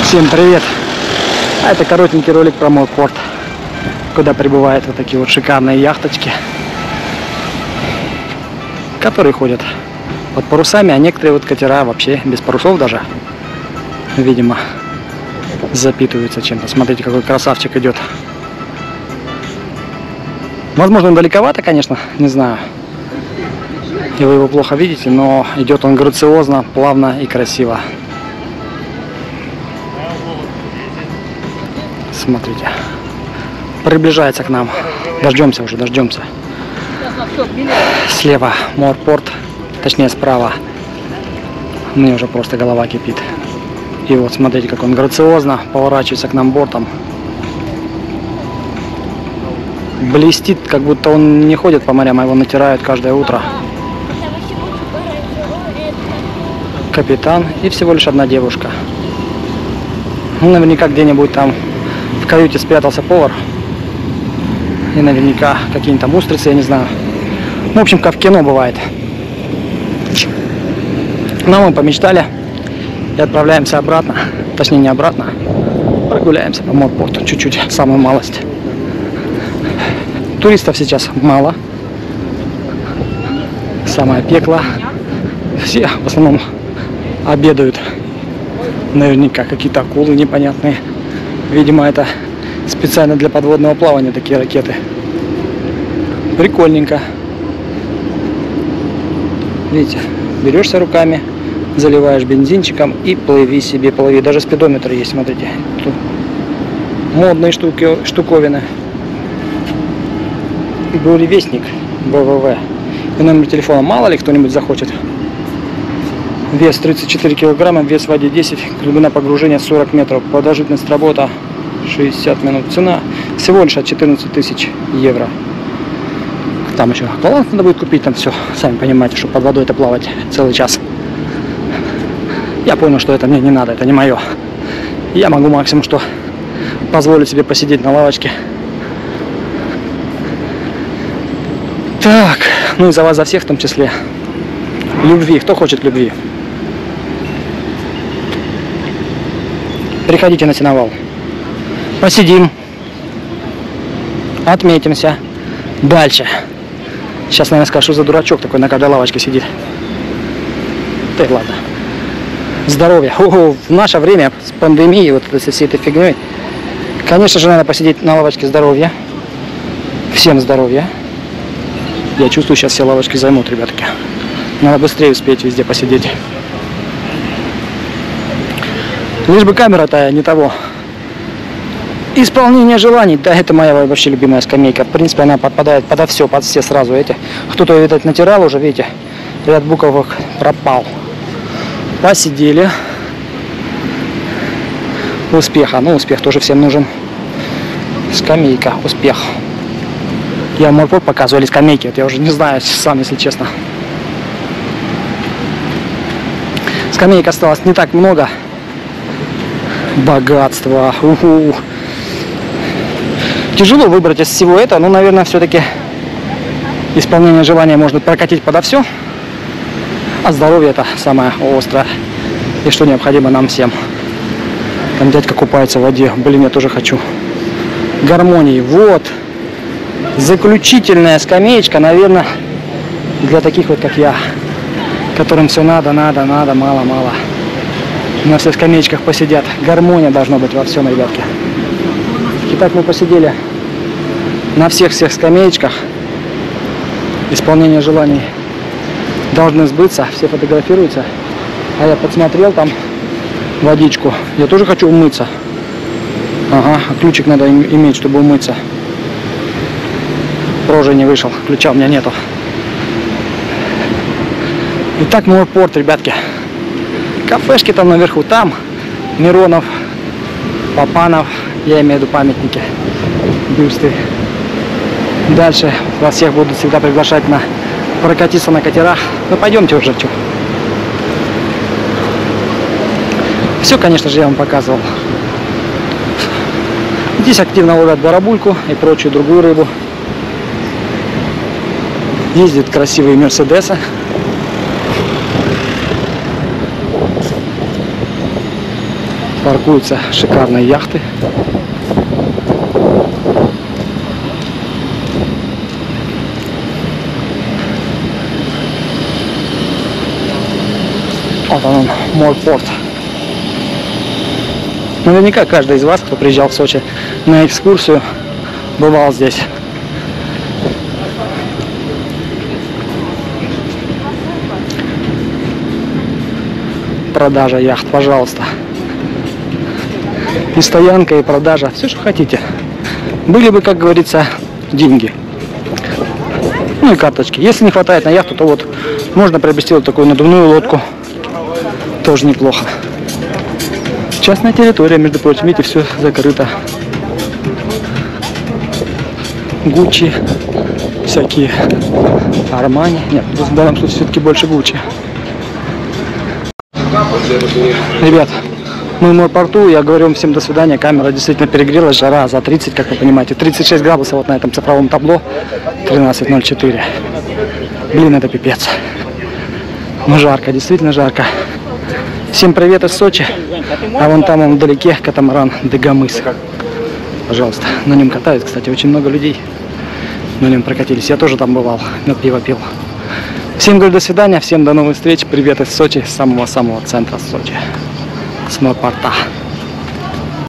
Всем привет! Это коротенький ролик про морпорт, куда прибывают вот такие вот шикарные яхточки, которые ходят под парусами, а некоторые вот катера вообще без парусов даже, видимо, запитываются чем-то. Смотрите, какой красавчик идет. Возможно, он далековато, конечно, не знаю, и вы его плохо видите, но идет он грациозно, плавно и красиво. Смотрите, приближается к нам. Дождемся уже, дождемся. Слева морпорт, точнее справа. Мне уже просто голова кипит. И вот смотрите, как он грациозно поворачивается к нам бортом. Блестит, как будто он не ходит по морям, а его натирают каждое утро. Капитан и всего лишь одна девушка. Ну, наверняка где-нибудь там в каюте спрятался повар. И наверняка какие-нибудь там устрицы, я не знаю. Ну, в общем, как в кино бывает. Но мы помечтали и отправляемся обратно. Точнее, не обратно. Прогуляемся по морпорту чуть-чуть, самую малость. Туристов сейчас мало. Самое пекло. Все в основном обедают. Наверняка какие-то акулы непонятные. Видимо, это специально для подводного плавания такие ракеты. Прикольненько. Видите, берешься руками, заливаешь бензинчиком и плыви себе, плыви. Даже спидометр есть, смотрите. Тут модные штуковины. Буревестник ВВВ. И номер телефона, мало ли кто-нибудь захочет. Вес 34 килограмма, вес в воде 10, глубина погружения 40 метров, продолжительность работы 60 минут. Цена всего лишь от 14 тысяч евро. Там еще акваланг надо будет купить, там все, сами понимаете, что под водой это плавать целый час. Я понял, что это мне не надо, это не мое. Я могу максимум что позволить себе посидеть на лавочке. Так, ну и за вас, за всех в том числе. Любви, кто хочет любви? Приходите на сеновал. Посидим. Отметимся. Дальше. Сейчас, наверное, скажу, что за дурачок такой на каждой лавочке сидит. Да и ладно. Здоровья. В наше время с пандемией, вот всей этой фигней, конечно же, надо посидеть на лавочке. Здоровья. Всем здоровья. Я чувствую, сейчас все лавочки займут, ребятки. Надо быстрее успеть везде посидеть. Лишь бы камера-то не того. Исполнение желаний. Да, это моя вообще любимая скамейка. В принципе, она подпадает подо все, под все сразу эти. Кто-то, видать, натирал уже, видите, ряд буковок пропал. Посидели. Успеха. Ну, успех тоже всем нужен. Скамейка. Успех. Я морпорт показывали скамейки. Вот я уже не знаю сам, если честно. Скамеек осталось не так много. Богатство. Тяжело выбрать из всего этого, но, наверное, все-таки исполнение желания может прокатить подо все. А здоровье это самое острое. И что необходимо нам всем. Там дядька купается в воде. Блин, я тоже хочу. Гармонии. Вот. Заключительная скамеечка, наверное, для таких вот, как я. Которым все надо, мало. На всех скамеечках посидят. Гармония должна быть во всем, ребятки. Итак, мы посидели на всех скамеечках. Исполнение желаний должны сбыться. Все фотографируются. А я подсмотрел там водичку. Я тоже хочу умыться. Ага, ключик надо иметь, чтобы умыться. Прожи не вышел. Ключа у меня нету. Итак, морпорт, ребятки. Кафешки там наверху, там Миронов, Папанов, я имею в виду памятники, бюсты. Дальше вас всех буду всегда приглашать на прокатиться на катерах. Ну пойдемте уже, что. Все, конечно же, я вам показывал. Здесь активно ловят барабульку и прочую другую рыбу. Ездят красивые мерседесы. Паркуются шикарные яхты. Вот он, морпорт. Наверняка каждый из вас, кто приезжал в Сочи на экскурсию, бывал здесь. Продажа яхт, пожалуйста. И стоянка, и продажа, все, что хотите. Были бы, как говорится, деньги. Ну и карточки. Если не хватает на яхту, то вот можно приобрести вот такую надувную лодку. Тоже неплохо. Частная территория, между прочим, видите, все закрыто. Гуччи, всякие Армани. Нет, в данном случае все-таки больше Гуччи. Ребят, мы в морпорту, я говорю вам всем до свидания. Камера действительно перегрелась, жара за 30, как вы понимаете. 36 градусов вот на этом цифровом табло. 13:04. Блин, это пипец. Ну жарко, действительно жарко. Всем привет из Сочи. А вон там, вдалеке, катамаран Дагомыс. Пожалуйста, на нем катают, кстати, очень много людей на нем прокатились. Я тоже там бывал, мед пиво пил. Всем говорю до свидания, всем до новых встреч. Привет из Сочи, с самого-самого центра Сочи. С морпорта.